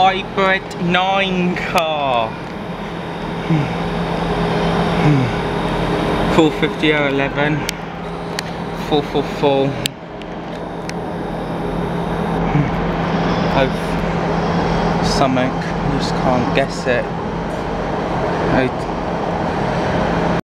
hybrid 9 car. 450/11, 444. Both something, you just can't guess it.